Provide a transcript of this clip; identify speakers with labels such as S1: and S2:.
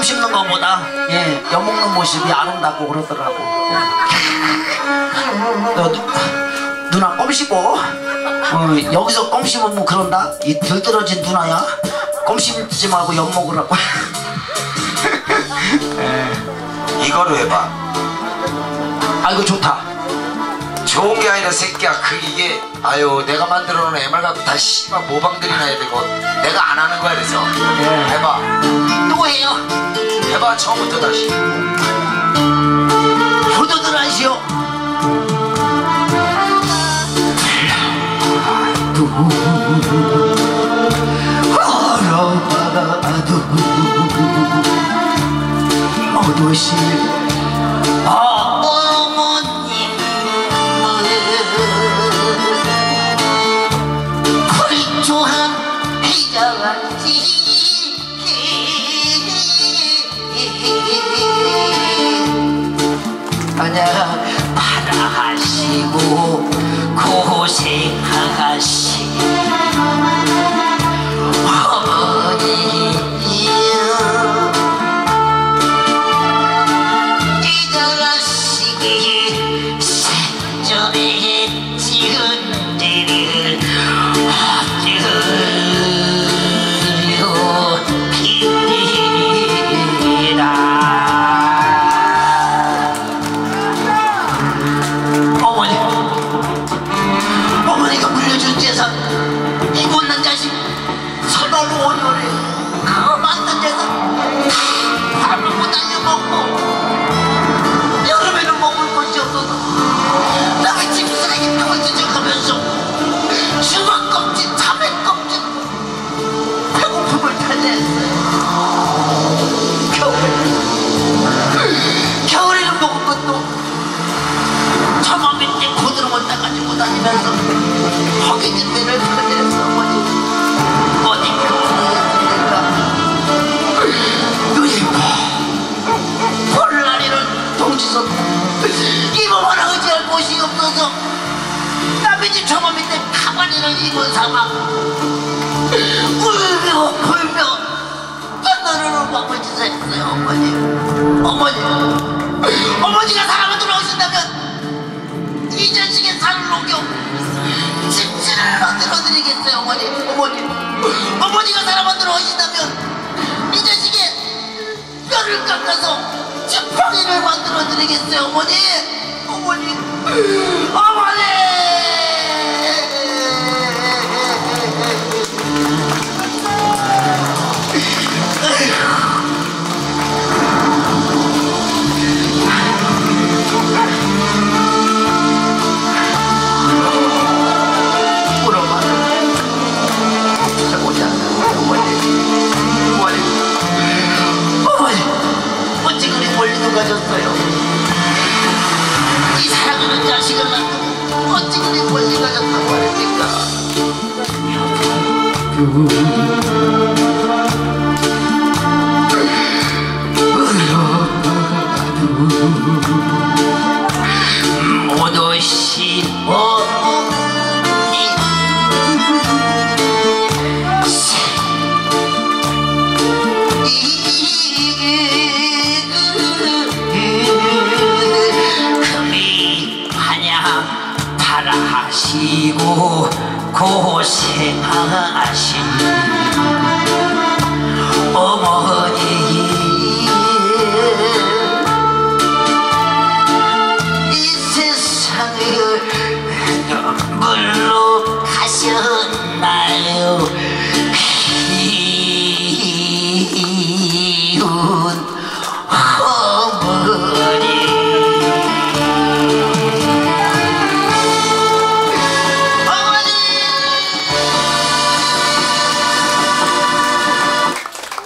S1: 씹는 것보다 엿먹는 모습이 아름답고 그러더라고. 누나 껌 씹어. 여기서 껌 씹으면 뭐 그런다. 이 들떨어진 누나야. 껌 씹지 말고 엿 먹으라고.
S2: 이거로 해봐.
S1: 아이고 좋다.
S2: 좋은 게 아니라 새끼야, 이게 아유 내가 만들어 놓은 MR 갖고 다 씨발 모방들이나 해야 되고 내가 안 하는 거야. 그래서 해봐.
S1: 또 해요.
S2: 해봐. 처음부터 다시.
S1: 후두들 하시오. 어도시 어머님은 불초한 피자같이 아냐 바라하시고 고생하시 어머니가 물려준 재산 이 못난 자식 설날로 5년에 그거 만난 재산 다 팔고 날려먹고 여름에는 먹을 것이 없어서 남의 집 쓰레기통을 뒤져가면서 주먹 껍질, 참외 껍질 배고픔을 달래했어요. 겨울에는 먹을 것도 처마 밑에 고드름을 따가지고 다니면서 허기진 데를 달래했어. 어디 그분이었습니까? 눈이 볼날이는 동지서 이몸 하나 의지할 곳이 없어서 남의 집 처마 밑에 가만히는 입은 사막 울며 불며 딴노릇을 먹을 짓을 했어요. 어머니가 사람을 들어오신다면 이 자식의 살을 녹여 집지를 만들어드리겠어요. 어머니가 사람을 들어오신다면 이 자식의 뼈를 깎아서 지팡이를 만들어드리겠어요. 어머니. 어찌 그리 멀리도 가졌어요. 이 사랑하는 자식을 낳고 어찌 그리 멀리 가졌다고 하십니까? 오도시 바라하시고 고생하신 어머니 이 세상을 눈물로